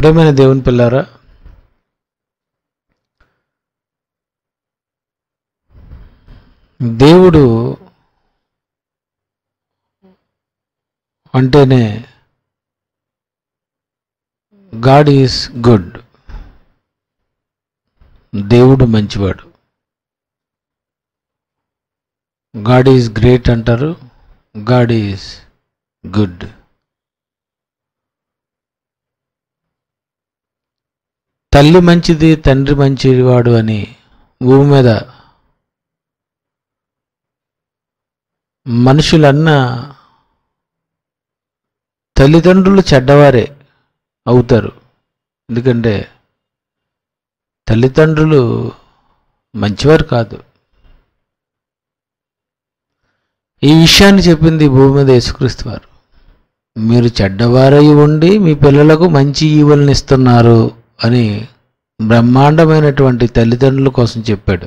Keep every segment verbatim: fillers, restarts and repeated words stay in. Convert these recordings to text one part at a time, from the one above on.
ప్రియమైన దేవుని పిల్లారా, దేవుడు అంటేనే గాడ్ ఈజ్ గుడ్. దేవుడు మంచివాడు. గాడ్ ఈజ్ గ్రేట్ అంటారు, గాడ్ ఈజ్ గుడ్. తల్లి మంచిది, తండ్రి మంచివాడు అని భూమి మీద మనుషులన్నా తల్లిదండ్రులు చెడ్డవారే అవుతారు. ఎందుకంటే తల్లిదండ్రులు మంచివారు కాదు. ఈ విషయాన్ని చెప్పింది భూమి మీద యేసుక్రీస్తు వారు. మీరు చెడ్డవారై ఉండి మీ పిల్లలకు మంచి ఈవులను ఇస్తున్నారు అని బ్రహ్మాండమైనటువంటి తల్లిదండ్రుల కోసం చెప్పాడు.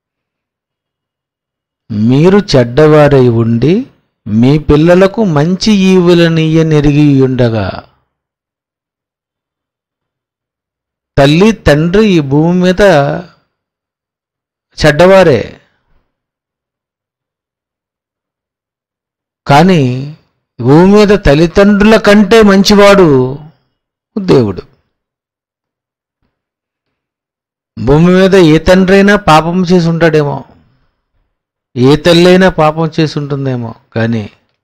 మీరు చెడ్డవారై ఉండి మీ పిల్లలకు మంచి ఈవులనియ్యనెరిగి ఉండగా, తల్లి తండ్రి ఈ భూమి మీద చెడ్డవారే, కానీ భూమి మీద తల్లిదండ్రుల కంటే మంచివాడు దేవుడు. భూమి మీద ఏ తండ్రి అయినా పాపం చేసి ఉంటాడేమో, ఏ తల్లి అయినా పాపం చేసి ఉంటుందేమో, కానీ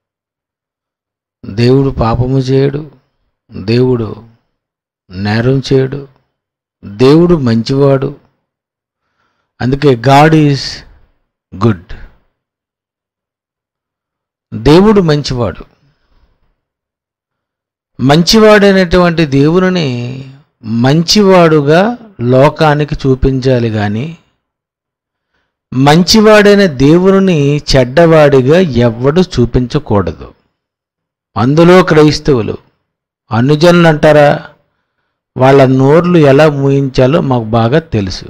దేవుడు పాపము చేయడు, దేవుడు నేరం చేయడు, దేవుడు మంచివాడు. అందుకే గాడ్ ఈజ్ గుడ్. దేవుడు మంచివాడు. మంచివాడైనటువంటి దేవుని మంచివాడుగా లోకానికి చూపించాలి, కానీ మంచివాడైన దేవుని చెడ్డవాడిగా ఎవ్వడు చూపించకూడదు. అందులో క్రైస్తవులు అనుజనులు అంటారా, వాళ్ళ నోర్లు ఎలా మూయించాలో మాకు బాగా తెలుసు.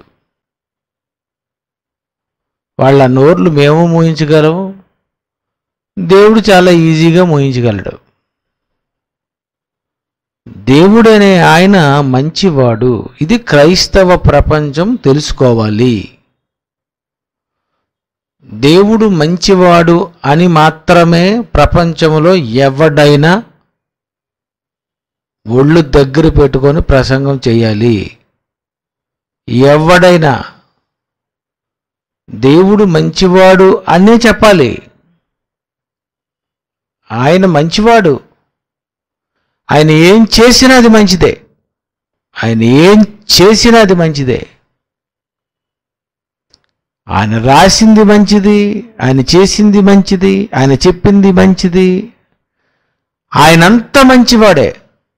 వాళ్ళ నోర్లు మేము మూయించగలము, దేవుడు చాలా ఈజీగా మూయించగలడు. దేవుడనే ఆయన మంచివాడు. ఇది క్రైస్తవ ప్రపంచం తెలుసుకోవాలి. దేవుడు మంచివాడు అని మాత్రమే ప్రపంచంలో ఎవడైనా ఒళ్ళు దగ్గర పెట్టుకొని ప్రసంగం చేయాలి. ఎవడైనా దేవుడు మంచివాడు అనే చెప్పాలి. ఆయన మంచివాడు. ఆయన ఏం చేసినా అది మంచిదే. ఆయన ఏం చేసినా అది మంచిదే. ఆయన రాసింది మంచిది, ఆయన చేసింది మంచిది, ఆయన చెప్పింది మంచిది. ఆయనంత మంచివాడే.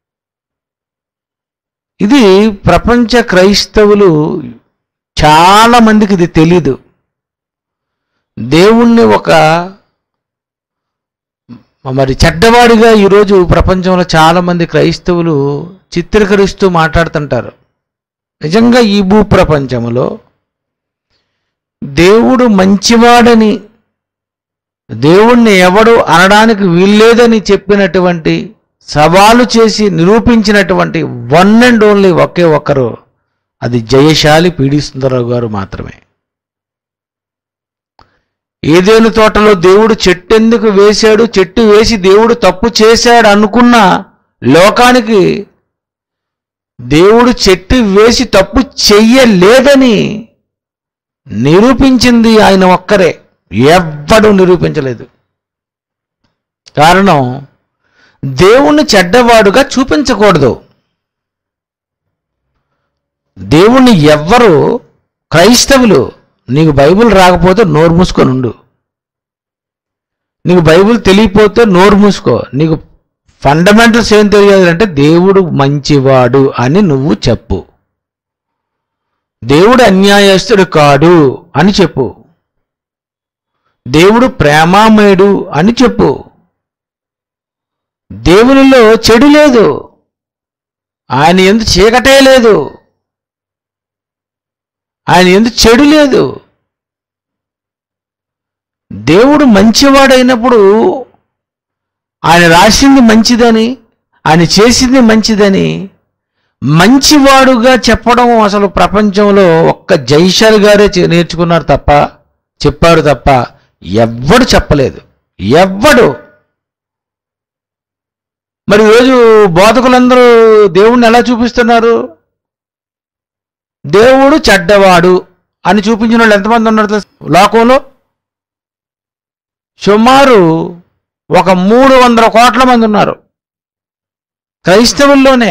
ఇది ప్రపంచ క్రైస్తవులు చాలా మందికి ఇది తెలీదు. దేవుణ్ణి ఒక మరి చెడ్డవాడిగా ఈరోజు ప్రపంచంలో చాలామంది క్రైస్తవులు చిత్రీకరిస్తూ మాట్లాడుతుంటారు. నిజంగా ఈ భూ ప్రపంచంలో దేవుడు మంచివాడని, దేవుణ్ణి ఎవడు అనడానికి వీల్లేదని చెప్పినటువంటి, సవాలు చేసి నిరూపించినటువంటి వన్ అండ్ ఓన్లీ ఒకే ఒక్కరు, అది జయశాలి పీడి సుందరరావు గారు మాత్రమే. ఏదేను తోటలో దేవుడు చెట్టు ఎందుకు వేశాడు, చెట్టు వేసి దేవుడు తప్పు చేశాడు అనుకున్న లోకానికి దేవుడు చెట్టు వేసి తప్పు చెయ్యలేదని నిరూపించింది ఆయన ఒక్కరే. ఎవ్వడూ నిరూపించలేదు. కారణం, దేవుణ్ణి చెడ్డవాడుగా చూపించకూడదు. దేవుణ్ణి ఎవ్వరు, క్రైస్తవులు, నీకు బైబిల్ రాకపోతే నోరు మూసుకొని ఉండు. నీకు బైబిల్ తెలియకపోతే నోరు మూసుకో. నీకు ఫండమెంటల్స్ ఏం తెలియాలంటే దేవుడు మంచివాడు అని నువ్వు చెప్పు. దేవుడు అన్యాయస్తుడు కాడు అని చెప్పు. దేవుడు ప్రేమామయుడు అని చెప్పు. దేవునిలో చెడు లేదు, ఆయన యందు చీకటే లేదు, ఆయన యందు చెడు లేదు. దేవుడు మంచివాడైనప్పుడు ఆయన రాసింది మంచిదని, ఆయన చేసింది మంచిదని మంచివాడుగా చెప్పడం అసలు ప్రపంచంలో ఒక్క జైశాల్ గారే చే- నేర్చుకున్నారు తప్ప, చెప్పారు తప్ప ఎవ్వడు చెప్పలేదు, ఎవ్వడు. మరి ఈరోజు బోధకులందరూ దేవుణ్ణి ఎలా చూపిస్తున్నారు? దేవుడు చెడ్డవాడు అని చూపించిన వాళ్ళు ఎంతమంది ఉన్నారు తెలుసా లోకంలో? సుమారు ఒక మూడు వందల కోట్ల మంది ఉన్నారు క్రైస్తవుల్లోనే.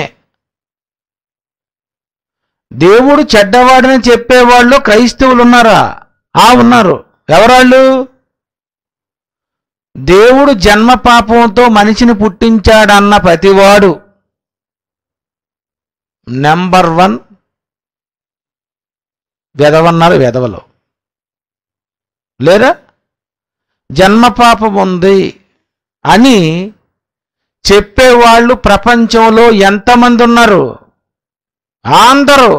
దేవుడు చెడ్డవాడని చెప్పేవాళ్ళు క్రైస్తవులు ఉన్నారా? ఆ ఉన్నారు. ఎవరాళ్ళు? దేవుడు జన్మ పాపంతో మనిషిని పుట్టించాడన్న ప్రతివాడు నెంబర్ వన్ వెధవన్నారు వెధవలు. లేరా? జన్మ పాపం ఉంది అని చెప్పేవాళ్ళు ప్రపంచంలో ఎంతమంది ఉన్నారు? అందరూ.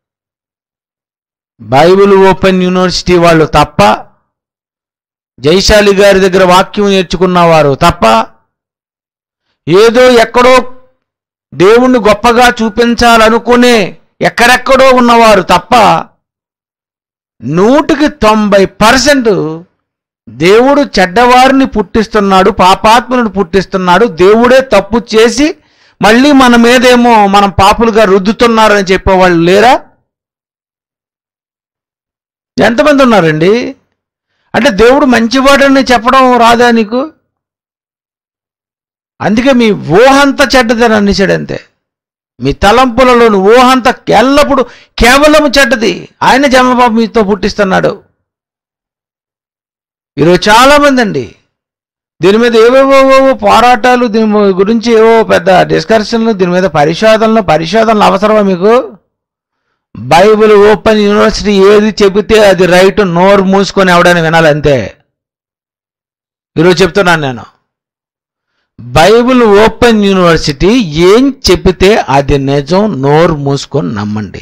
బైబిల్ ఓపెన్ యూనివర్సిటీ వాళ్ళు తప్ప, జైశాలి గారి దగ్గర వాక్యం నేర్చుకున్నవారు తప్ప, ఏదో ఎక్కడో దేవుణ్ణి గొప్పగా చూపించాలనుకునే ఎక్కడెక్కడో ఉన్నవారు తప్ప, నూటికి తొంభై పర్సెంట్ దేవుడు చెడ్డవారిని పుట్టిస్తున్నాడు, పాపాత్ములను పుట్టిస్తున్నాడు, దేవుడే తప్పు చేసి మళ్ళీ మన మీదేమో మనం పాపులుగా రుద్దుతున్నారని చెప్పేవాళ్ళు లేరా? ఎంతమంది ఉన్నారండి? అంటే దేవుడు మంచివాడని చెప్పడం రాదా నీకు? అందుకే మీ ఊహంతా చెడ్డదని అనిసాడంతే. మీ తలంపులలోని ఊహంతా ఎల్లప్పుడు కేవలం చెడ్డది. ఆయన జన్మపాపం మీతో పుట్టిస్తున్నాడు. ఈరోజు చాలామంది అండి దీని మీద ఏవేవో పోరాటాలు, దీని గురించి ఏవో పెద్ద డిస్కషన్లు, దీని మీద పరిశోధనలు పరిశోధనలు అవసరమా మీకు? బైబిల్ ఓపెన్ యూనివర్సిటీ ఏది చెబితే అది రైట్, నోరు మూసుకొని ఎవడని వినాలి అంతే. ఈరోజు చెప్తున్నాను నేను, బైబిల్ ఓపెన్ యూనివర్సిటీ ఏం చెబితే అది నిజం, నోరు మూసుకొని నమ్మండి.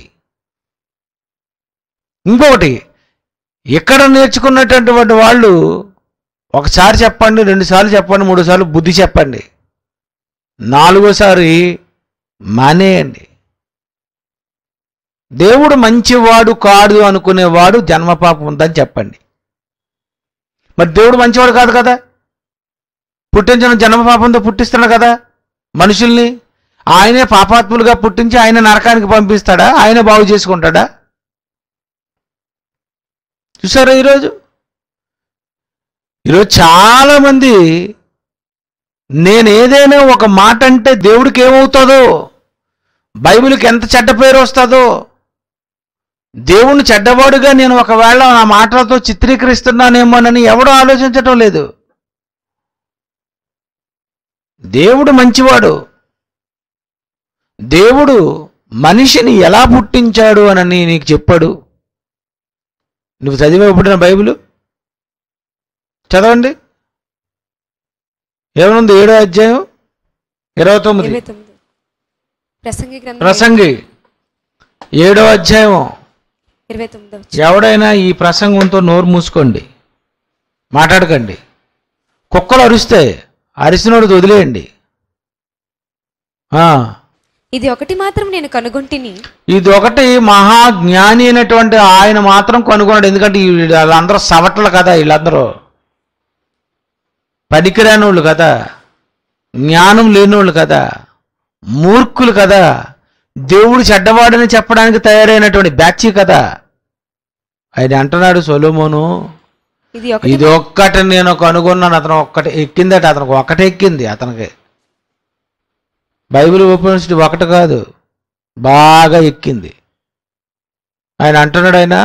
ఇంకొకటి, ఇక్కడ నేర్చుకున్నటువంటి వాళ్ళు ఒకసారి చెప్పండి, రెండుసార్లు చెప్పండి, మూడు సార్లు బుద్ధి చెప్పండి, నాలుగోసారి మానేయండి. దేవుడు మంచివాడు కాదు అనుకునేవాడు జన్మపాపం ఉందని చెప్పండి. మరి దేవుడు మంచివాడు కాదు కదా, పుట్టించిన జన్మపాపంతో పుట్టిస్తున్నాడు కదా మనుషుల్ని. ఆయనే పాపాత్ములుగా పుట్టించి ఆయన నరకానికి పంపిస్తాడా? ఆయన బాగు చేసుకుంటాడా? చూసారా ఈరోజు? ఈరోజు చాలామంది నేను ఏదైనా ఒక మాట అంటే దేవుడికి ఏమవుతుందో, బైబిల్కి ఎంత చెడ్డ పేరు వస్తుందో, దేవుణ్ణి చెడ్డవాడుగా నేను ఒకవేళ నా మాటలతో చిత్రీకరిస్తున్నానేమోనని ఎవడూ ఆలోచించటం లేదు. దేవుడు మంచివాడు. దేవుడు మనిషిని ఎలా పుట్టించాడు అని నీకు చెప్పాడు. నువ్వు చదివే ఎప్పుడైనా బైబిల్ చదవండి. ఏమనుంది? ఏడో అధ్యాయం ఇరవై తొమ్మిది ప్రసంగి ఏడో అధ్యాయం ఇరవై తొమ్మిది. ఎవడైనా ఈ ప్రసంగంతో నోరు మూసుకోండి, మాట్లాడకండి. కుక్కలు అరుస్తాయి, అరిసినోడు వదిలేయండి. ఇది ఒకటి మాత్రం నేను కనుగొంటిని. ఇది ఒకటి మహాజ్ఞాని అయినటువంటి ఆయన మాత్రం కనుగొన్నాడు. ఎందుకంటే వీళ్ళందరూ సవటలు కదా, వీళ్ళందరూ పనికిరాని వాళ్ళు కదా, జ్ఞానం లేనివాళ్ళు కదా, మూర్ఖులు కదా, దేవుడు చెడ్డవాడని చెప్పడానికి తయారైనటువంటి బ్యాచ్ కదా. ఆయన అంటున్నాడు సొలొమోను, ఇది ఒక్కటి నేను కనుగొన్నాను. అతను ఒక్కటి ఎక్కిందట, అతనికి ఒక్కటే ఎక్కింది. అతనికి బైబిల్ ఓపెన్ యూనివర్సిటీ ఒకటి కాదు, బాగా ఎక్కింది. ఆయన అంటున్నాడు, ఆయన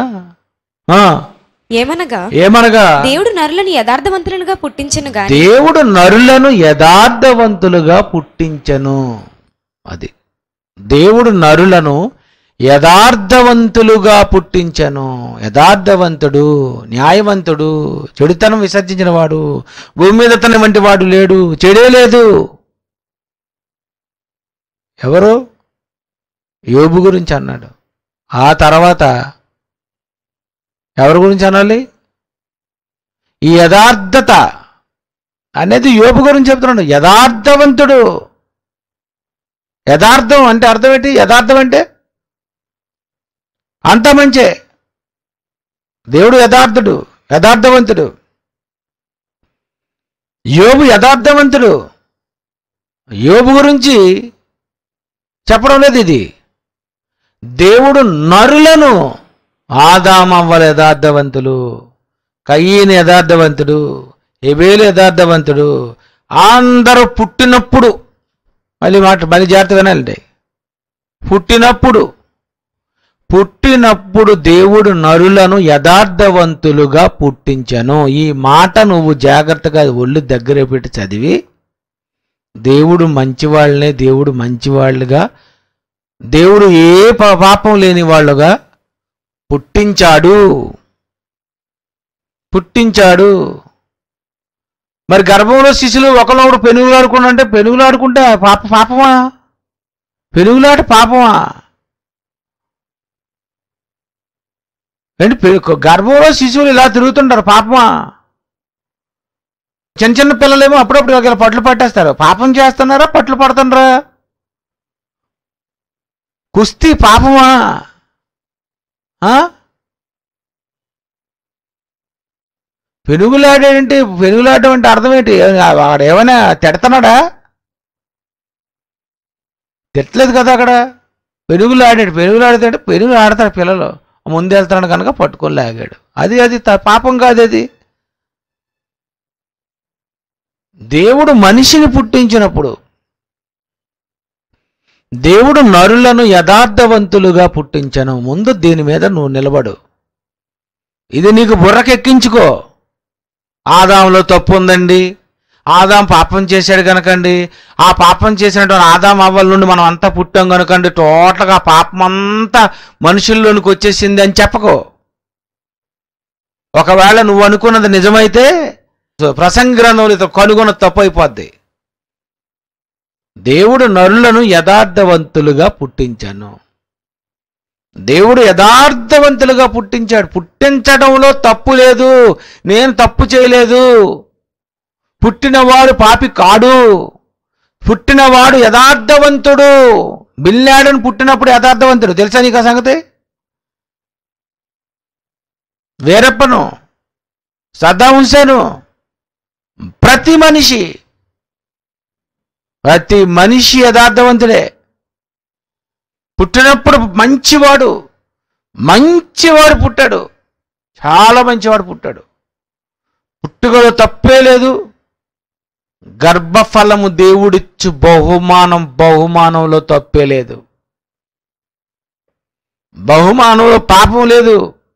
ఏమనగా ఏమనగా దేవుడు నరులను యథార్థవంతులుగా పుట్టించను గాని దేవుడు నరులను యథార్థవంతులుగా పుట్టించను. అది దేవుడు నరులను యథార్థవంతులుగా పుట్టించను. యథార్థవంతుడు, న్యాయవంతుడు, చెడుతనం విసర్జించిన వాడు, భూమి మీద తన వంటి వాడు లేడు, చెడే లేదు. ఎవరు? యోబు గురించి అన్నాడు. ఆ తర్వాత ఎవరి గురించి అనాలి? ఈ యథార్థత అనేది యోబు గురించి చెప్తున్నాడు. యథార్థవంతుడు, యథార్థం అంటే అర్థం ఏంటి? యథార్థం అంటే అంత మంచే. దేవుడు యథార్థుడు, యథార్థవంతుడు. యోబు యథార్థవంతుడు. యోబు గురించి చెప్పడం లేదు ఇది. దేవుడు నరులను, ఆదామవ్వల యథార్థవంతులు, కయీను యథార్థవంతుడు, హెబేలు యథార్థవంతుడు. అందరూ పుట్టినప్పుడు, మళ్ళీ మాట మళ్ళీ జాగ్రత్త వినాలండి, పుట్టినప్పుడు పుట్టినప్పుడు దేవుడు నరులను యథార్థవంతులుగా పుట్టించను. ఈ మాట నువ్వు జాగ్రత్తగా ఒళ్ళు దగ్గర పెట్టి చదివి, దేవుడు మంచివాళ్ళనే దేవుడు మంచివాళ్ళుగా, దేవుడు ఏ పాపం లేని వాళ్ళుగా పుట్టించాడు పుట్టించాడు మరి గర్భంలో శిశులు ఒకనొకడు పెనుగులాడుకుంటే పెనుగులాడుకుంటే పాప పాపమా? పెనుగులాట పాపమా? ఏంటి గర్భంలో శిశువులు ఇలా తిరుగుతుంటారు, పాపమా? చిన్న చిన్న పిల్లలేమో అప్పుడప్పుడు ఒకవేళ పట్లు పట్టేస్తారు. పాపం చేస్తున్నారా పట్లు పడుతున్నారా? కుస్తీ పాపమా? పెనుగులాడేంటి? పెనుగులాడడం అంటే అర్థం ఏంటి? వాడు ఏమైనా తిడతాడా? తిట్టలేదు కదా అక్కడ. పెనుగులాడాడు. పెనుగులాడితే అంటే పెనుగులు ఆడతాడు పిల్లలు. ముందు వెళ్తున్నాడు కనుక పట్టుకొని లాగాడు. అది అది పాపం కాదు. అది దేవుడు మనిషిని పుట్టించినప్పుడు, దేవుడు నరులను యథార్థవంతులుగా పుట్టించను. ముందు దీని మీద నువ్వు నిలబడు. ఇది నీకు బుర్రకెక్కించుకో. ఆదాంలో తప్పు ఉందండి, ఆదాం పాపం చేశాడు కనుకండి, ఆ పాపం చేసినటువంటి ఆదాం అవ్వల నుండి మనం అంతా పుట్టాం కనుకండి టోటల్గా పాపం అంతా మనుషుల్లోనికి వచ్చేసింది అని చెప్పకో. ఒకవేళ నువ్వు అనుకున్నది నిజమైతే ప్రసంగి గ్రంథంలో కనుగొన్న తప్పు అయిపోద్ది. దేవుడు నరులను యథార్థవంతులుగా పుట్టించాను. దేవుడు యథార్థవంతులుగా పుట్టించాడు. పుట్టించడంలో తప్పు లేదు. నేను తప్పు చేయలేదు. పుట్టినవాడు పాపి కాడు. పుట్టినవాడు యథార్థవంతుడు. బిన్ లాడెన్ పుట్టినప్పుడు యథార్థవంతుడు. తెలుసా నీకు ఆ సంగతి? వీరప్పను, సద్దాం హుస్సేను, ప్రతి మనిషి ప్రతి మనిషి యథార్థవంతుడే. పుట్టినప్పుడు మంచివాడు మంచివాడు పుట్టాడు. చాలా మంచివాడు పుట్టాడు. పుట్టుకలో తప్పే లేదు. గర్భఫలము దేవుడిచ్చు బహుమానం, బహుమానంలో తప్పే లేదు. బహుమానంలో పాపం లేదు.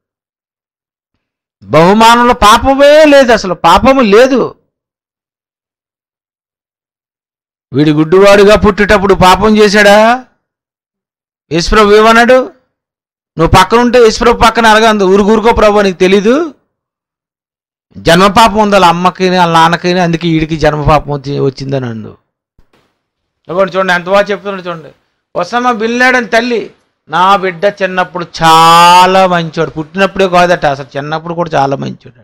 బహుమానంలో పాపమే లేదు. అసలు పాపము లేదు. వీడి గుడ్డివాడుగా పుట్టేటప్పుడు పాపం చేశాడా? యేసుప్రభు ఏమన్నాడు? నువ్వు పక్కన ఉంటే యేసుప్రభు పక్కన అరగందు, ఊరుకూరుకో ప్రభు, నీకు తెలీదు జన్మపాపం ఉంది వాళ్ళ అమ్మకి వాళ్ళ నాన్నకి, అందుకే వీడికి జన్మపాపం వచ్చి వచ్చిందని అందు. ఇవ్వండి చూడండి ఎంత బాగా చెప్తున్నాడు చూడండి. ఒసామా బిన్ లాడెన్ తల్లి, నా బిడ్డ చిన్నప్పుడు చాలా మంచివాడు. పుట్టినప్పుడే కాదట, అసలు చిన్నప్పుడు కూడా చాలా మంచివాడు.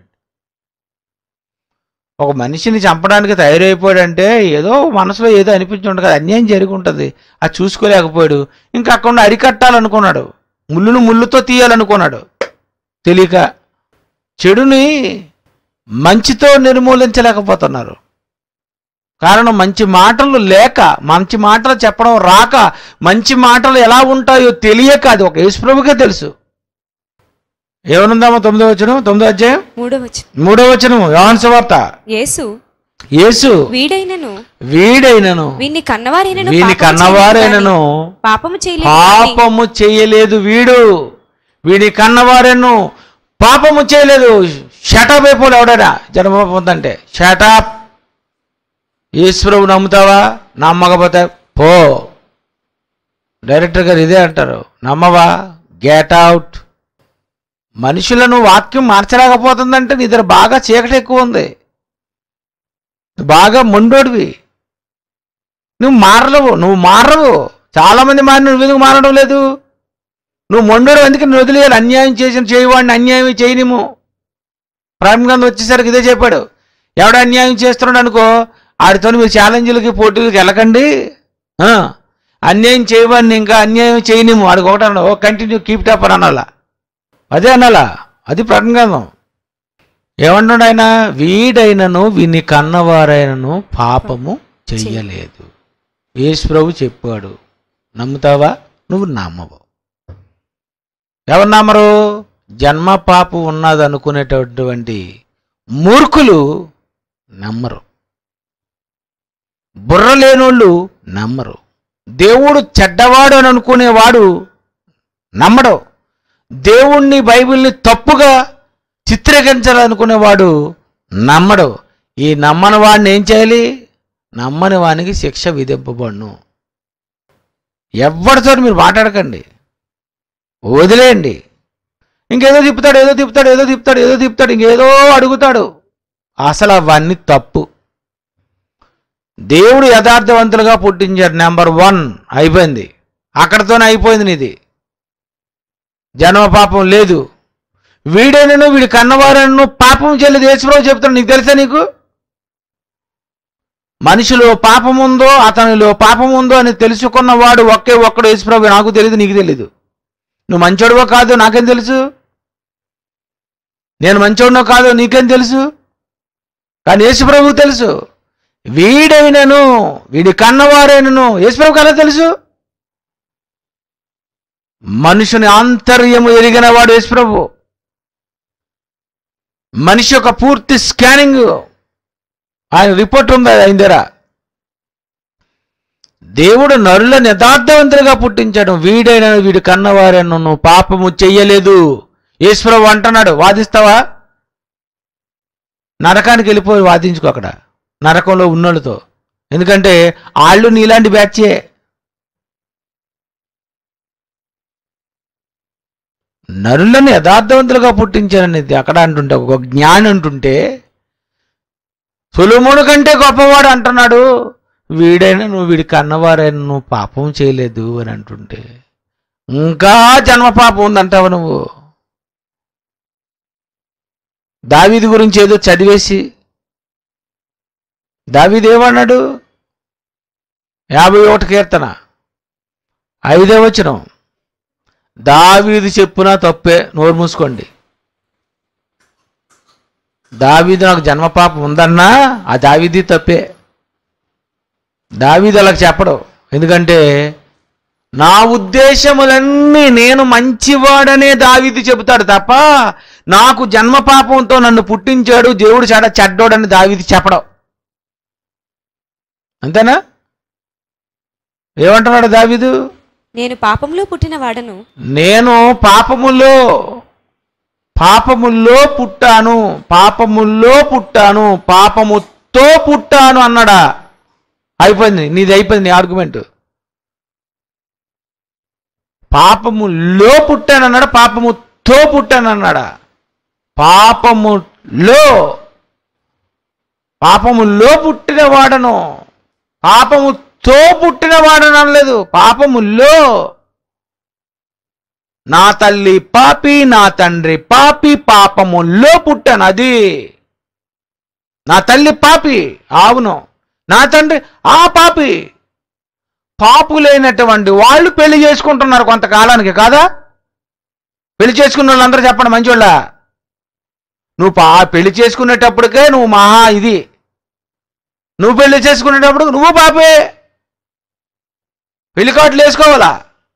ఒక మనిషిని చంపడానికి తయారైపోయాడంటే ఏదో మనసులో ఏదో అనిపించుండదు కదా, అన్యాయం జరిగి ఉంటుంది. అది చూసుకోలేకపోయాడు. ఇంకా అక్కడ అరికట్టాలనుకున్నాడు, ముళ్ళును ముళ్ళుతో తీయాలనుకున్నాడు. తెలియక చెడుని మంచితో నిర్మూలించలేకపోతున్నారు. కారణం మంచి మాటలు లేక, మంచి మాటలు చెప్పడం రాక, మంచి మాటలు ఎలా ఉంటాయో తెలియక. అది ఒక యేసుప్రభుకే తెలుసు. ఏమనుందామా? తొమ్మిదో వచనం, తొమ్మిదో అధ్యాయం మూడో వచనం మూడో వచనం యోహాను సువార్త. యేసు యేసు వీడైనను వీడైనను వీని కన్నవారైనను వీని కన్నవారైనను పాపము చేయలేదు పాపము చేయలేదు వీడు వీడి కన్నవారైనను పాపము చేయలేదు. షటప్ అయిపోలే ఎవడైనా జన్మపోతుందంటే షటప్. యేసుప్రభు నమ్ముతావా? నమ్మకపోతే పో. డైరెక్టర్ గారు ఇదే అంటారు, నమ్మవా గెట్ అవుట్. మనుషులను వాక్యం మార్చలేకపోతుందంటే నీ దగ్గర బాగా చీకటి ఎక్కువ ఉంది, బాగా మొండోడివి, నువ్వు మారలేవు. నువ్వు మారవు. చాలామంది మారి నువ్వు ఎందుకు మారడం లేదు? నువ్వు మొండోడు, అందుకే నువ్వు వదిలేయాలి. అన్యాయం చేసిన చేయవాడిని అన్యాయం చేయనిము. ప్రేమ గ్రంథం వచ్చేసరికి ఇదే చెప్పాడు. ఎవడ అన్యాయం చేస్తున్నాడు అనుకో, ఆడితో మీరు ఛాలెంజ్లకి పోటీలకి వెళ్ళకండి. అన్యాయం చేయమని ఇంకా అన్యాయం చేయనిము వాడికి ఒకటి అన్నా ఓ కంటిన్యూ కీప్ టాప్ అని అనాలా, అదే అనాలా. అది ప్రకటన గ్రంథం. ఏమంటున్నాడు ఆయన? వీడైనను వీని కన్నవారైనను పాపము చెయ్యలేదు. యేసు ప్రభు చెప్పాడు. నమ్ముతావా? నువ్వు నమ్మవు. ఎవరు నమ్మరు? జన్మ పాపం ఉన్నది అనుకునేటటువంటి మూర్ఖులు నమ్మరు, బుర్ర లేనోళ్ళు నమ్మరు. దేవుడు చెడ్డవాడు అని అనుకునేవాడు నమ్మడు. దేవుణ్ణి బైబిల్ని తప్పుగా చిత్రీకరించాలనుకునేవాడు నమ్మడు. ఈ నమ్మని వాడిని ఏం చేయాలి? నమ్మని వానికి శిక్ష విధింపబడును. ఎవరితో మీరు మాట్లాడకండి, వదిలేయండి. ఇంకేదో తిప్పుతాడు ఏదో తిప్పుతాడు ఏదో తిప్పుతాడు ఏదో తిప్పుతాడు ఇంకేదో అడుగుతాడు. అసలు అవన్నీ తప్పు. దేవుడు యథార్థవంతులుగా పుట్టించాడు. నెంబర్ వన్ అయిపోయింది, అక్కడితోనే అయిపోయింది. నీది జన్మ పాపం లేదు. వీడైనను వీడి కన్నవారను పాపం చేయలేదు యేసుప్రభు చెప్తాడు. నీకు తెలుసా? నీకు మనిషిలో పాపం ఉందో అతనిలో పాపం ఉందో అని తెలుసుకున్నవాడు ఒకే ఒక్కడు యేసుప్రభు. నాకు తెలియదు, నీకు తెలీదు. నువ్వు మంచోడువో కాదో నాకేం తెలుసు, నేను మంచోడునో కాదో నీకేం తెలుసు, కానీ యేసుప్రభుకు తెలుసు. వీడైనను వీడి కన్నవారైనను యేసుప్రభుకు ఎలా తెలుసు? మనుషుని ఆంతర్యము ఎరిగిన వాడు యేసుప్రభు. మనిషి యొక్క పూర్తి స్కానింగ్ ఆయన రిపోర్ట్ ఉంది ఆయన దగ్గర. దేవుడు నరులను యథార్థవంతులుగా పుట్టించాడు. వీడైన వీడి కన్నవారైనను పాపము చెయ్యలేదు యేసుప్రభు అంటున్నాడు. వాదిస్తావా? నరకానికి వెళ్ళిపోయి వాదించుకో అక్కడ నరకంలో ఉన్నోళ్ళతో. ఎందుకంటే వాళ్ళు నీలాంటి బ్యాచే. నరులను యథార్థవంతులుగా పుట్టించారనేది అక్కడ అంటుంటే ఒక జ్ఞాని అంటుంటే సొలొమోను కంటే గొప్పవాడు అంటున్నాడు. వీడైనా నువ్వు వీడి కన్నవారైనా నువ్వు పాపం చేయలేదు అని అంటుంటే ఇంకా జన్మ పాపం ఉందంటావు నువ్వు. దావీదు గురించి ఏదో చదివేసి దావీదు ఏమన్నాడు? యాభై ఒకటి కీర్తన ఐదే వచనం, దావీదు చెప్పునా తప్పే, నోరు మూసుకోండి. దావీదు నాకు జన్మపాపం ఉందన్నా ఆ దావీది తప్పే. దావీదు అలా చెప్పడు. ఎందుకంటే నా ఉద్దేశములన్నీ నేను మంచివాడనే దావీదు చెబుతాడు తప్ప నాకు జన్మపాపంతో నన్ను పుట్టించాడు దేవుడు చాడ చెడ్డోడని దావీదు చెప్పడం. అంతేనా? ఏమంటున్నాడు దావీదు? నేను పాపంలో పుట్టిన వాడను, నేను పాపములో పాపముల్లో పుట్టాను పాపముల్లో పుట్టాను పాపముతో పుట్టాను అన్నాడా? అయిపోయింది, నీది అయిపోయింది నీ ఆర్గ్యుమెంట్. పాపములో పుట్టాను అన్నాడా? పాపముతో పుట్టాను అన్నాడా? పాపములో పాపములో పుట్టిన వాడను, పాపముతో పుట్టిన వాడను అనలేదు. పాపములో. నా తల్లి పాపి, నా తండ్రి పాపి, పాపములో పుట్టాను. అది నా తల్లి పాపి, అవును. నా తండ్రి ఆ పాపి. పాపులైనటువంటి వాళ్ళు పెళ్లి చేసుకుంటున్నారు కొంతకాలానికి, కాదా? పెళ్లి చేసుకున్న వాళ్ళందరూ చెప్పండి మంచోళ్ళ. నువ్వు పా పెళ్లి చేసుకునేటప్పటికే నువ్వు మహా ఇది, నువ్వు పెళ్లి చేసుకునేటప్పుడు నువ్వు పాపే. పెళ్లి కార్డులు వేసుకోవాలా?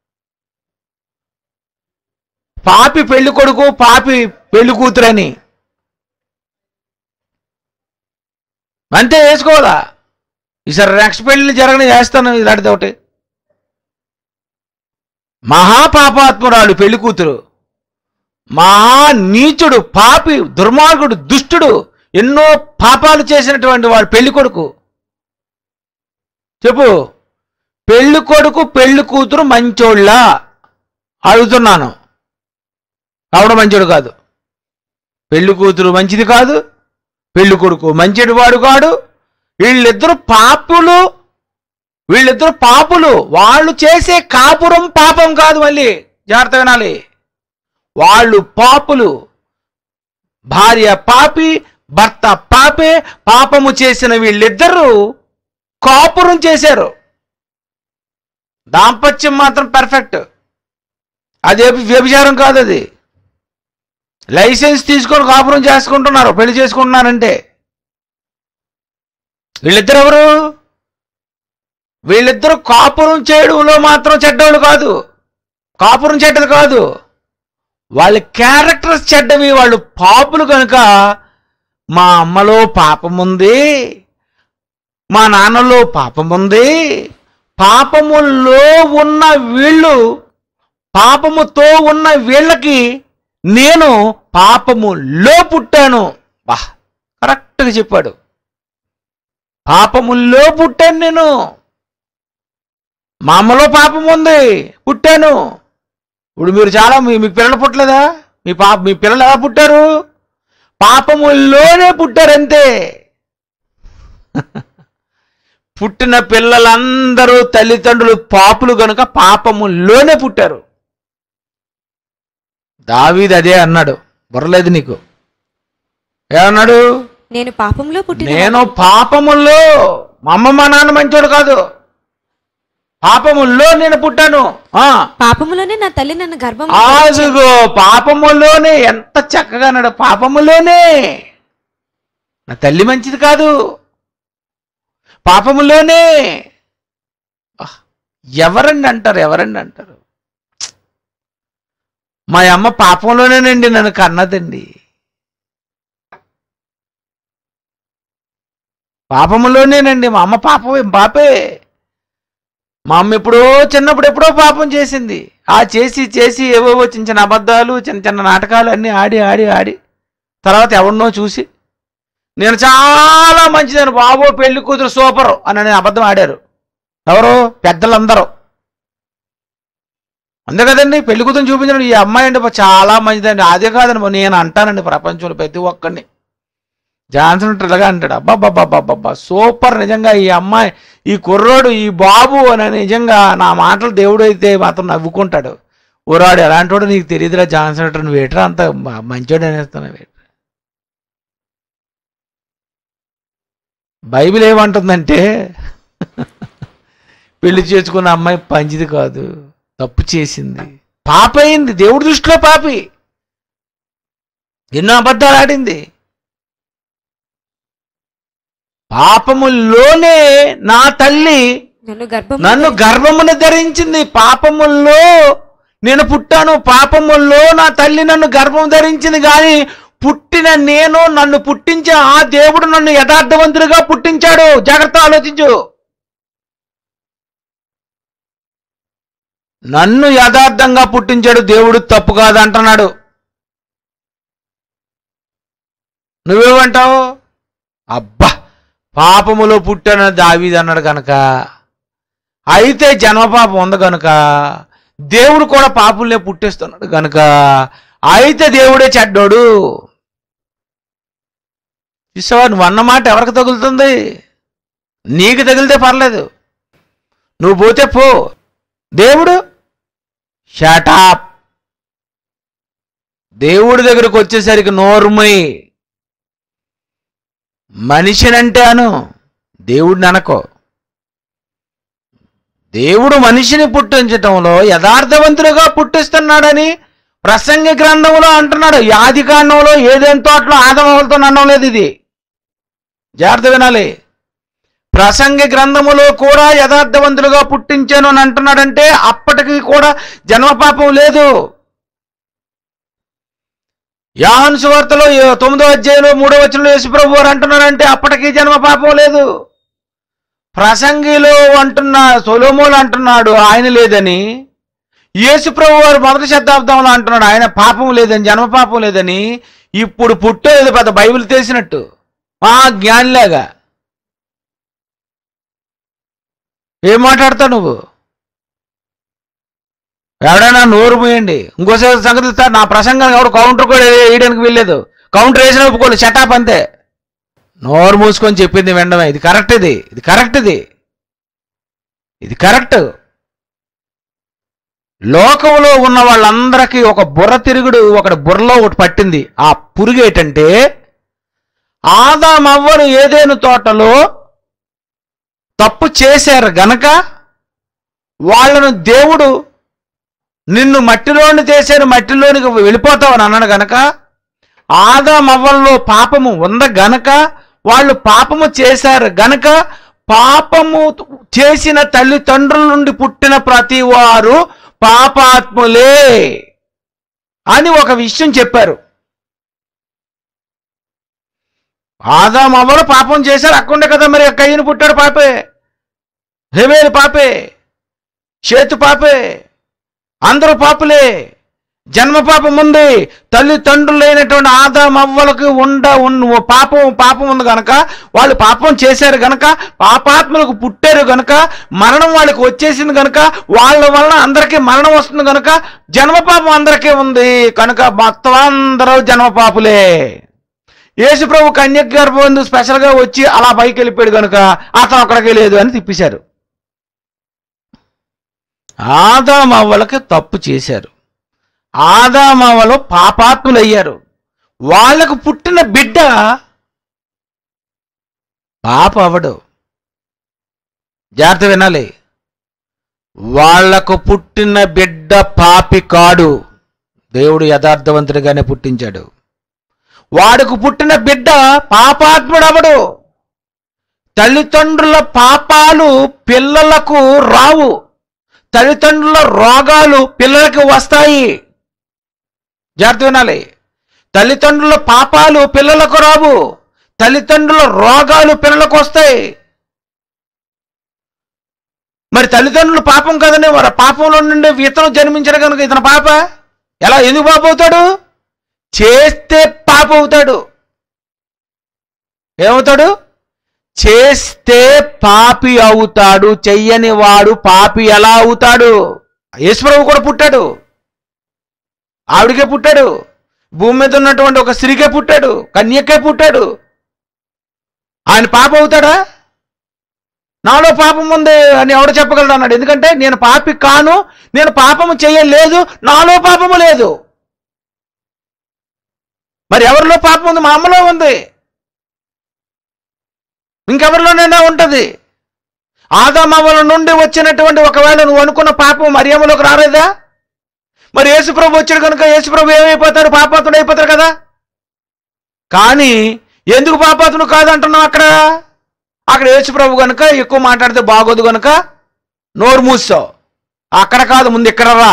పాపి పెళ్లి కొడుకు, పాపి పెళ్లి కూతురని అంతే వేసుకోవాలా? ఈసారి నెక్స్ట్ పెళ్లి జరగని చేస్తాను ఇలాంటిది ఒకటి. మహాపాపాత్మురాలు పెళ్లి కూతురు, మహా నీచుడు, పాపి, దుర్మార్గుడు, దుష్టుడు, ఎన్నో పాపాలు చేసినటువంటి వాడు పెళ్లి కొడుకు. చెప్పు, పెళ్లి కొడుకు పెళ్లి కూతురు మంచోళ్ళ అడుగుతున్నాను. ఆవిడ మంచోడు కాదు, పెళ్లి కూతురు మంచిది కాదు, పెళ్లి కొడుకు మంచిది వాడు కాడు. వీళ్ళిద్దరు పాపులు, వీళ్ళిద్దరు పాపులు. వాళ్ళు చేసే కాపురం పాపం కాదు, మళ్ళీ జాగ్రత్త వినాలి. వాళ్ళు పాపులు. భార్య పాపి, భర్త పాపే. పాపము చేసిన వీళ్ళిద్దరూ కాపురం చేశారు. దాంపత్యం మాత్రం పర్ఫెక్ట్. అది వ్యభిచారం కాదు. అది లైసెన్స్ తీసుకొని కాపురం చేసుకుంటున్నారు, పెళ్లి చేసుకుంటున్నారంటే. వీళ్ళిద్దరు ఎవరు? వీళ్ళిద్దరు కాపురం చేయడంలో మాత్రం చెడ్డవాళ్ళు కాదు, కాపురం చెడ్డది కాదు, వాళ్ళ క్యారెక్టర్స్ చెడ్డవి, వాళ్ళు పాపులు కనుక మా అమ్మలో పాపం ఉంది, మా నాన్నలో పాపం ఉంది, పాపములో ఉన్న వీళ్ళు, పాపముతో ఉన్న వీళ్ళకి నేను పాపములో పుట్టాను. బా, కరెక్ట్గా చెప్పాడు. పాపములో పుట్టాను నేను. మా అమ్మలో పాపం ఉంది, పుట్టాను. ఇప్పుడు మీరు చాలా మీ మీకు పిల్లలు పుట్టలేదా? మీ పాప మీ పిల్లలు ఎలా పుట్టారు? పాపముల్లోనే పుట్టారంతే. పుట్టిన పిల్లలందరూ తల్లిదండ్రులు పాపులు కనుక పాపముల్లోనే పుట్టారు. దావీదు అదే అన్నాడు. బుర్రలేదు నీకు? ఏమన్నాడు? నేను పాపంలో పుట్టిన నేను పాపముల్లో, మా అమ్మ మా నాన్న మంచోడు కాదు, పాపముల్లో నేను పుట్టాను. ఆ పాపములోనే నా తల్లి నన్ను గర్భం ఆజుగో పాపములోనే. ఎంత చక్కగా అన్నాడు, పాపములోనే. నా తల్లి మంచిది కాదు, పాపములోనే. ఎవరండి అంటారు, ఎవరండి అంటారు? మా అమ్మ పాపంలోనేనండి నన్ను కన్నదండి. పాపములోనేనండి. మా అమ్మ పాపమే, పాపే. మా అమ్మ ఎప్పుడో చిన్నప్పుడు ఎప్పుడో పాపం చేసింది. ఆ చేసి చేసి ఏవేవో చిన్న చిన్న అబద్ధాలు, చిన్న చిన్న నాటకాలు అన్నీ ఆడి ఆడి ఆడి తర్వాత ఎవరినో చూసి నేను చాలా మంచిదని, బాబో పెళ్లి కూతురు సూపర్ అని అబద్ధం ఆడారు. ఎవరు? పెద్దలందరూ. అంతే కదండి, పెళ్లి కూతురు చూపించడం, ఈ అమ్మాయి అంటే చాలా మంచిదండి. అదే కాదండి నేను అంటానండి, ప్రపంచంలో ప్రతి ఒక్కడిని. జాన్సన్ ఇలాగా అంటాడు, అబ్బాబ్బాబ్బాబ్బా సూపర్, నిజంగా ఈ అమ్మాయి, ఈ కుర్రోడు, ఈ బాబు అని నిజంగా నా మాటలు దేవుడు అయితే మాత్రం నవ్వుకుంటాడు. ఊరాడు ఎలాంటి వాడు నీకు తెలియదురా జాన్సన్ అంటారు, నువ్వు వేటరా అంత మంచోడు అనేస్తున్నావు. వేట బైబిల్ ఏమంటుందంటే పెళ్లి చేసుకున్న అమ్మాయి మంచిది కాదు, తప్పు చేసింది, పాప అయింది, దేవుడి దృష్టిలో పాపి, ఎన్నో అబద్ధాలు ఆడింది. పాపముల్లోనే నా తల్లి నన్ను గర్భం నన్ను గర్భమును ధరించింది. పాపముల్లో నేను పుట్టాను, పాపముల్లో నా తల్లి నన్ను గర్భం ధరించింది. కానీ పుట్టిన నేను, నన్ను పుట్టించే ఆ దేవుడు నన్ను యథార్థవంతుడిగా పుట్టించాడు. జాగ్రత్త ఆలోచించు. నన్ను యథార్థంగా పుట్టించాడు దేవుడు, తప్పు కాదంటున్నాడు. నువ్వేమంటావు? అబ్బా పాపములో పుట్టానని దావీదు అన్నాడు కనుక, అయితే జన్మపాపం ఉంది కనుక దేవుడు కూడా పాపుల్నే పుట్టేస్తున్నాడు కనుక, అయితే దేవుడే చెడ్డోడు. చూసావా, నువ్వు అన్నమాట ఎవరికి తగులుతుంది? నీకు తగిలితే పర్లేదు, నువ్వు పోతే పో. దేవుడు షటాప్. దేవుడి దగ్గరకు వచ్చేసరికి నోర్మై. మనిషినంటే అను, దేవుడిని అనకో. దేవుడు మనిషిని పుట్టించటంలో యథార్థవంతులుగా పుట్టిస్తున్నాడని ప్రసంగి గ్రంథంలో అంటున్నాడు. ఆది కాండంలో ఏదైనా తోటలో ఆదమవులతో అనడం లేదు. ఇది జాగ్రత్త వినాలి. ప్రసంగి గ్రంథములో కూడా యథార్థవంతులుగా పుట్టించాను అని అంటున్నాడంటే అప్పటికి కూడా జన్మపాపం లేదు. యోహాను సువార్తలో తొమ్మిదో అధ్యాయంలో మూడో వచనంలో యేసుప్రభు వారు అంటున్నారంటే అప్పటికీ జన్మపాపం లేదు. ప్రసంగిలో అంటున్న సొలొమోను అంటున్నాడు ఆయన లేదని. యేసుప్రభు వారు మొదటి శతాబ్దంలో అంటున్నాడు ఆయన పాపం లేదని, జన్మపాపం లేదని. ఇప్పుడు పుట్టేది పెద్ద బైబిల్ తెలిసినట్టు మా జ్ఞానిలాగా ఏం మాట్లాడతావు నువ్వు? ఎవడైనా నోరు మూయండి. ఇంకోసారి సంగతి సార్, నా ప్రసంగానికి ఎవడు కౌంటర్ కూడా వేయడానికి వీల్లేదు. కౌంటర్ వేసిన ఒప్పుకోలేదు, షటాప్ అంతే. నోరు మూసుకొని చెప్పింది వినడమే. ఇది కరెక్ట్, ఇది ఇది కరెక్ట్, ఇది ఇది కరెక్ట్. లోకంలో ఉన్న వాళ్ళందరికీ ఒక బుర్ర తిరుగుడు ఒకటి బుర్రలో ఒకటి పట్టింది. ఆ పురుగు ఏంటంటే ఆదామవ్వను ఏదేను తోటలో తప్పు చేశారు గనక వాళ్ళను దేవుడు నిన్ను మట్టిలోని చేశాను, మట్టిలోనికి వెళ్ళిపోతావని అన్నాడు గనక, ఆదాము అవ్వల్లో పాపము ఉంది గనక, వాళ్ళు పాపము చేశారు గనక, పాపము చేసిన తల్లిదండ్రుల నుండి పుట్టిన ప్రతి వారు పాపాత్ములే అని ఒక విషయం చెప్పారు. ఆదాము అవ్వలు పాపం చేశారు, అక్కడే కదా మరి కయ్యను పుట్టాడు పాపే, హేబేలు పాపే, షేతు పాపే, అందరూ పాపులే. జన్మ పాపం ఉంది. తల్లిదండ్రులైనటువంటి ఆదాము అవ్వలకు ఉండ ఉన్న పాపం పాపం ఉంది కనుక, వాళ్ళు పాపం చేశారు కనుక, పాపాత్మలకు పుట్టారు కనుక, మరణం వాళ్ళకి వచ్చేసింది కనుక, వాళ్ళ వలన అందరికీ మరణం వస్తుంది కనుక, జన్మ పాపం అందరికీ ఉంది కనుక మొత్తం అందరూ జన్మ పాపులే. యేసు ప్రభు కన్యక గర్భం స్పెషల్గా వచ్చి అలా పైకి వెళ్ళిపోయాడు కనుక అతను అక్కడికి లేదు అని తిప్పేశారు. ఆదాము అవ్వలకి తప్పు చేశారు, ఆదాము అవ్వలు పాపాత్ములు అయ్యారు. వాళ్ళకు పుట్టిన బిడ్డ పాప అవడు. జాగ్రత్త వినాలి, వాళ్లకు పుట్టిన బిడ్డ పాపి కాడు. దేవుడు యథార్థవంతుడిగానే పుట్టించాడు. వాడికి పుట్టిన బిడ్డ పాపాత్ముడు అవడు. తల్లిదండ్రుల పాపాలు పిల్లలకు రావు, తల్లిదండ్రుల రోగాలు పిల్లలకు వస్తాయి. జాగ్రత్త వినాలి, తల్లిదండ్రుల పాపాలు పిల్లలకు రావు, తల్లిదండ్రుల రోగాలు పిల్లలకు వస్తాయి. మరి తల్లిదండ్రులు పాపం కదనే, వారు పాపంలో నుండి ఇతను జన్మించడం కనుక ఇతను పాప ఎలా ఎందుకు పాప అవుతాడు? చేస్తే పాప అవుతాడు. ఏమవుతాడు? చేస్తే పాపి అవుతాడు. చెయ్యని వాడు పాపి ఎలా అవుతాడు? యేసుప్రభు కూడా పుట్టాడు, ఆవిడికే పుట్టాడు, భూమి మీద ఉన్నటువంటి ఒక స్త్రీకే పుట్టాడు, కన్యకే పుట్టాడు. ఆయన పాప అవుతాడా? నాలో పాపం ఉంది అని ఎవడు చెప్పగలడు అన్నాడు. ఎందుకంటే నేను పాపి కాను, నేను పాపము చేయలేదు, నాలో పాపము లేదు. మరి ఎవరిలో పాపం ఉంది? మా అమ్మలో ఉంది, ఇంకెవరిలోనైనా ఉంటుంది. ఆదాము అవ్వల నుండి వచ్చినటువంటి ఒకవేళ నువ్వు అనుకున్న పాపం మరియమ్మలోకి రాలేదా? మరి యేసుప్రభు వచ్చాడు కనుక యేసుప్రభు ఏమైపోతాడు? పాపాత్ముడు అయిపోతాడు కదా. కానీ ఎందుకు పాపాత్ముడు కాదంటున్నావు? అక్కడ అక్కడ యేసుప్రభు కనుక ఎక్కువ మాట్లాడితే బాగోదు కనుక నోరు మూసావు. అక్కడ కాదు, ముందు ఇక్కడ రా.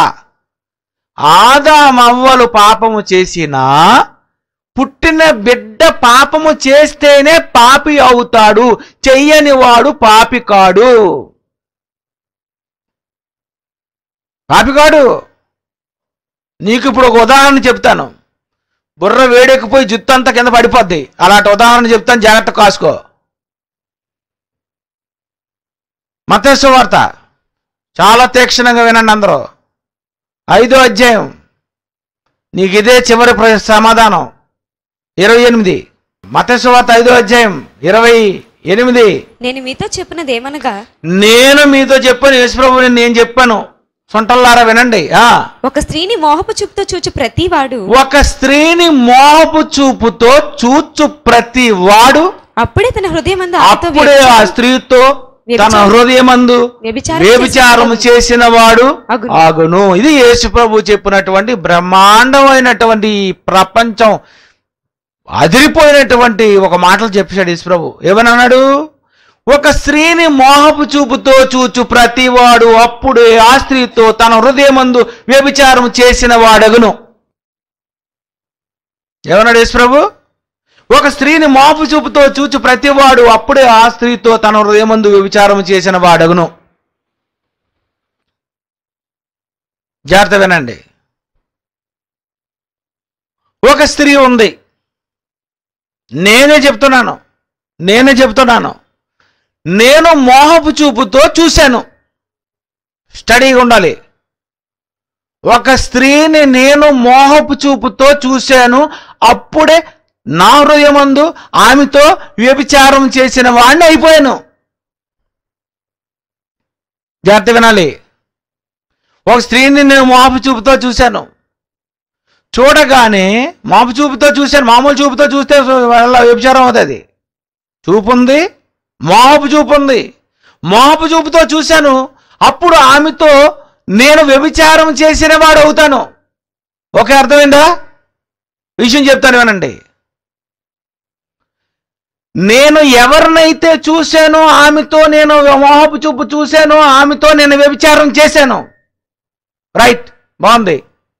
ఆదాము అవ్వలు పాపము చేసినా పుట్టిన బిడ్డ పాపము చేస్తేనే పాపి అవుతాడు, చెయ్యని వాడు పాపి కాడు. పాపి కాడు. నీకు ఇప్పుడు ఒక ఉదాహరణ చెప్తాను. బుర్ర వేడెక్కిపోయి జుత్తు అంతా కింద పడిపోద్ది. అలాంటి ఉదాహరణ చెప్తాను, జాగ్రత్త కాసుకో. మత్తయి సువార్త చాలా తీక్షణంగా వినండి అందరూ. ఐదో అధ్యాయం, నీకు ఇదే చివరి సమాధానం. ఇరవై ఎనిమిది మత్తయి సువార్త ఐదో అధ్యాయం ఇరవై ఎనిమిది. నేను మీతో చెప్పినది ఏమనగా, నేను మీతో చెప్పాను, యేసుప్రభుని నేను చెప్పాను, సొంటల్లారా వినండి. ఆ ఒక స్త్రీని మోహపు చూపుతో చూచు ప్రతి వాడు ఒక స్త్రీని మోహపు చూపుతో చూచు ప్రతి వాడు అప్పుడే తన హృదయమందు అప్పుడే ఆ స్త్రీతో తన హృదయమందు వ్యభిచారము చేసిన వాడు ఆగును. ఇది యేసుప్రభు చెప్పినటువంటి బ్రహ్మాండమైనటువంటి ప్రపంచం అదిరిపోయినటువంటి ఒక మాటలు చెప్పాడు యేసుప్రభు. ఏమని అన్నాడు? ఒక స్త్రీని మోహపు చూపుతో చూచు ప్రతివాడు అప్పుడే ఆ స్త్రీతో తన హృదయమందు వ్యభిచారం చేసిన వాడగును. ఏమన్నాడు యేసుప్రభు? ఒక స్త్రీని మోహపు చూపుతో చూచు ప్రతివాడు అప్పుడే ఆ స్త్రీతో తన హృదయమందు వ్యభిచారం చేసిన వాడగును. జాగ్రత్త వినండి. ఒక స్త్రీ ఉంది, నేనే చెప్తున్నాను నేనే చెప్తున్నాను నేను మోహపు చూపుతో చూశాను. స్టడీగా ఉండాలి. ఒక స్త్రీని నేను మోహపు చూపుతో చూశాను, అప్పుడే నా హృదయమందు ఆమెతో వ్యభిచారం చేసిన వాడిని అయిపోయాను. జాగ్రత్త వినాలి. ఒక స్త్రీని నేను మోహపు చూపుతో చూశాను, చూడగానే మోహపు చూపుతో చూశాను. మామూలు చూపుతో చూస్తే వ్యభిచారం అవుతుంది. చూపు ఉంది, మోహపు చూపు ఉంది. మోహపు చూపుతో చూశాను, అప్పుడు ఆమెతో నేను వ్యభిచారం చేసిన వాడు అవుతాను. ఓకే, అర్థమైందా? విషయం చెప్తాను వినండి. నేను ఎవరినైతే చూశానో ఆమెతో నేను మోహపు చూపు చూశానో ఆమెతో నేను వ్యభిచారం చేశాను. రైట్, బాగుంది.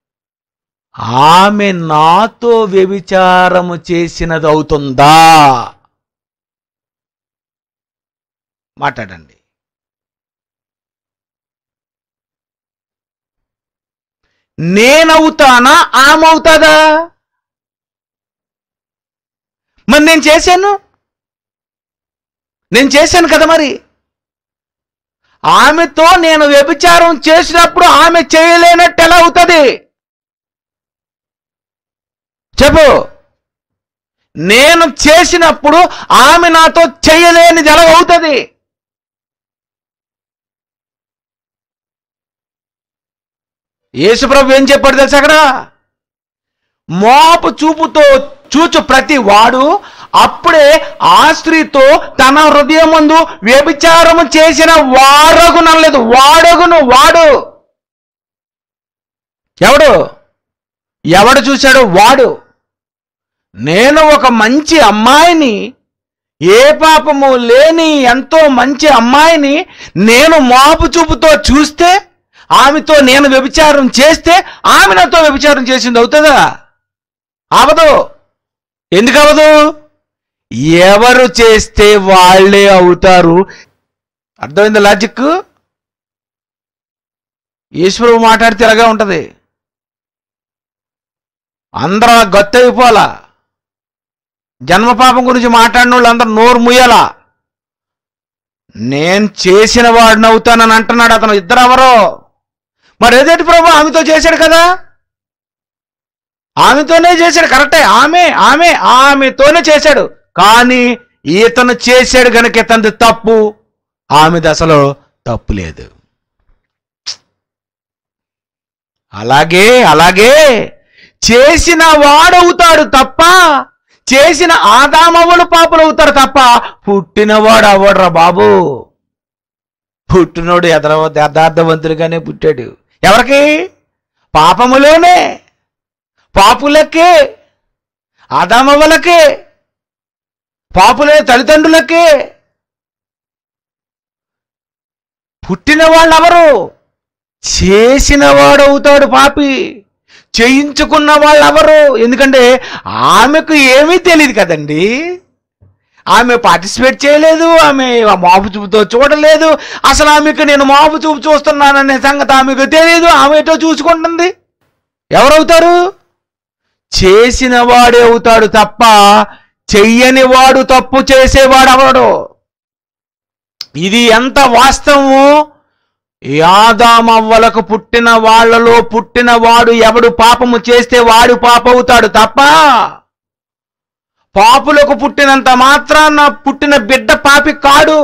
ఆమె నాతో వ్యభిచారము చేసినది అవుతుందా? మాట్లాడండి. నేనవుతానా, ఆమె అవుతాదా? మరి నేను చేశాను నేను చేశాను కదా. మరి ఆమెతో నేను వ్యభిచారం చేసినప్పుడు ఆమె చేయలేనట్టు ఎలా అవుతుంది చెప్పు? నేను చేసినప్పుడు ఆమె నాతో చేయలేనిది ఎలా అవుతుంది? యేసుప్రభు ఏం చెప్పాడు తెలుసా? అక్కడ మోహపు చూపుతో చూచు ప్రతి వాడు అప్పుడే ఆ స్త్రీతో తన హృదయమందు వ్యభిచారము చేసిన వాడగును అనలేదు, వాడగును. వాడు ఎవడు ఎవడు చూశాడు? వాడు. నేను ఒక మంచి అమ్మాయిని, ఏ పాపము లేని ఎంతో మంచి అమ్మాయిని నేను మోహపు చూపుతో చూస్తే, ఆమెతో నేను వ్యభిచారం చేస్తే ఆమె నాతో వ్యభిచారం చేసింది అవుతుందా? అవదు. ఎందుకు అవదు? ఎవరు చేస్తే వాళ్ళే అవుతారు. అర్థమైంది లాజిక్? ఈశ్వరుడు మాట్లాడితే ఇలాగే ఉంటది. అందరూ గత్తైపోవాలా. జన్మపాపం గురించి మాట్లాడిన వాళ్ళు అందరూ నోరు ముయ్యాలా. నేను చేసిన వాడిని అవుతానని అంటున్నాడు అతను. ఇద్దరు ఎవరో మరి ఏదేంటి ప్రభు? ఆమెతో చేశాడు కదా, ఆమెతోనే చేశాడు. కరెక్టే, ఆమె ఆమె ఆమెతోనే చేశాడు. కానీ ఇతను చేశాడు గనక ఇతనిది తప్పు, ఆమెది అసలు తప్పు లేదు. అలాగే అలాగే చేసిన వాడవుతాడు తప్ప, చేసిన ఆదామవ్వలు పాపులు అవుతారు తప్ప పుట్టినవాడు అవ్వడురా బాబు. పుట్టినోడు ఎదర యథార్థవంతుడిగానే పుట్టాడు. ఎవరికి? పాపములోనే, పాపులకే, ఆదామవ్వలకే, పాపులే తల్లిదండ్రులకే. పుట్టిన వాళ్ళు ఎవరు? చేసిన వాడు అవుతాడు పాపి. చేయించుకున్న వాళ్ళు ఎవరు? ఎందుకంటే ఆమెకు ఏమీ తెలియదు కదండి. ఆమె పార్టిసిపేట్ చేయలేదు, ఆమె మోపు చూపుతో చూడలేదు. అసలు ఆమెకు నేను మోపు చూపు చూస్తున్నాననే సంగతి ఆమెకు తెలియదు. ఆమె ఏటో చూసుకుంటుంది. ఎవరవుతారు? చేసిన వాడే అవుతాడు తప్ప చెయ్యని వాడు, తప్పు చేసేవాడు అవడు. ఇది ఎంత వాస్తవము! ఆదామవ్వలకు పుట్టిన వాళ్లలో పుట్టిన వాడు ఎవడు పాపము చేస్తే వాడు పాప అవుతాడు తప్ప పాపులకు పుట్టినంత మాత్రాన పుట్టిన బిడ్డ పాపి కాడు.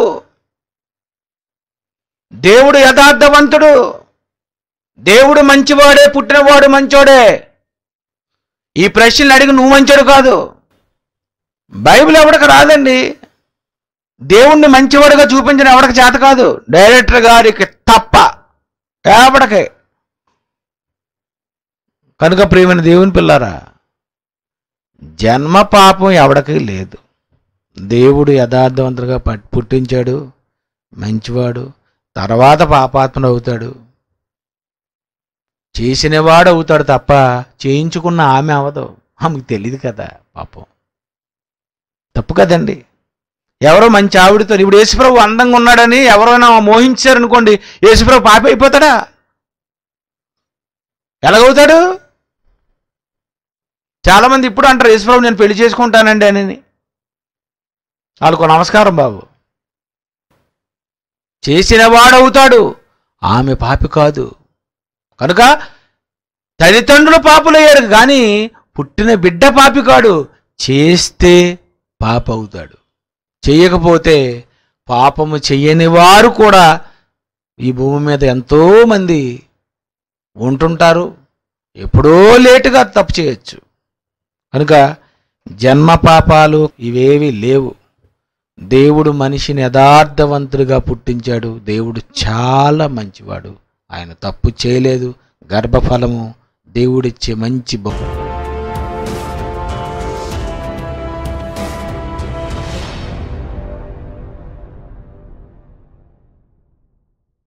దేవుడు యథార్థవంతుడు, దేవుడు మంచివాడే, పుట్టినవాడు మంచోడే. ఈ ప్రశ్నలు అడిగి నువ్వు మంచోడు కాదు. బైబిల్ ఎవడికి రాదండి. దేవుణ్ణి మంచివాడుగా చూపించిన ఎవడికి చేత కాదు. డైరెక్టర్ గారికి తప్ప ఎవడికి. కనుక ప్రియమైన దేవుని పిల్లారా, జన్మ పాపం ఎవడికి లేదు. దేవుడు యథార్థవంతుడిగా పుట్టించాడు, మంచివాడు. తర్వాత పాపాత్ముడు అవుతాడు, చేసినవాడు అవుతాడు తప్ప చేయించుకున్న ఆమె అవదు. ఆమెకు తెలియదు కదా పాపం. తప్పు కదండి. ఎవరో మంచి ఆవిడతో, ఇప్పుడు యేసుప్రభు అందంగా ఉన్నాడని ఎవరైనా మోహించారనుకోండి, యేసుప్రభు పాపి అయిపోతాడా? ఎలాగవుతాడు? చాలామంది ఇప్పుడు అంటారు యేసుప్రభు నేను పెళ్లి చేసుకుంటానండి అని. వాళ్ళకు నమస్కారం బాబు. చేసిన వాడవుతాడు, ఆమె పాపి కాదు. కనుక తల్లిదండ్రులు పాపులయ్యారు కానీ పుట్టిన బిడ్డ పాపి కాడు. చేస్తే పాప అవుతాడు, చెయ్యకపోతే పాపము చెయ్యని వారు కూడా ఈ భూమి మీద ఎంతోమంది ఉంటుంటారు. ఎప్పుడో లేటుగా తప్పు చేయొచ్చు. కనుక జన్మ పాపాలు ఇవేవి లేవు. దేవుడు మనిషిని యథార్థవంతుడిగా పుట్టించాడు. దేవుడు చాలా మంచివాడు. ఆయన తప్పు చేయలేదు. గర్భఫలము దేవుడిచ్చే మంచి బహు